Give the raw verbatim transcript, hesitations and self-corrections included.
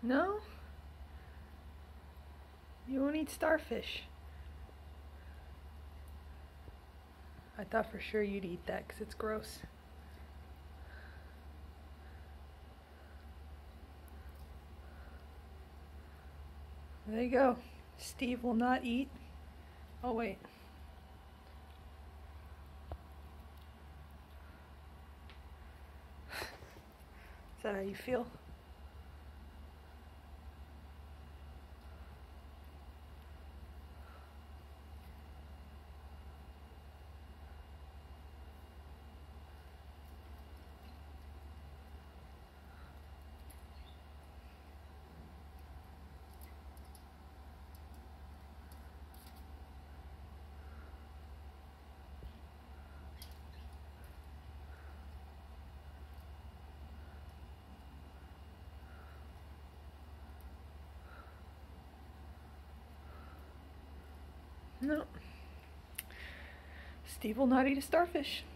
No? You won't eat starfish. I thought for sure you'd eat that because it's gross. There you go. Steve will not eat. Oh wait. Is that how you feel? No. Steve will not eat a starfish.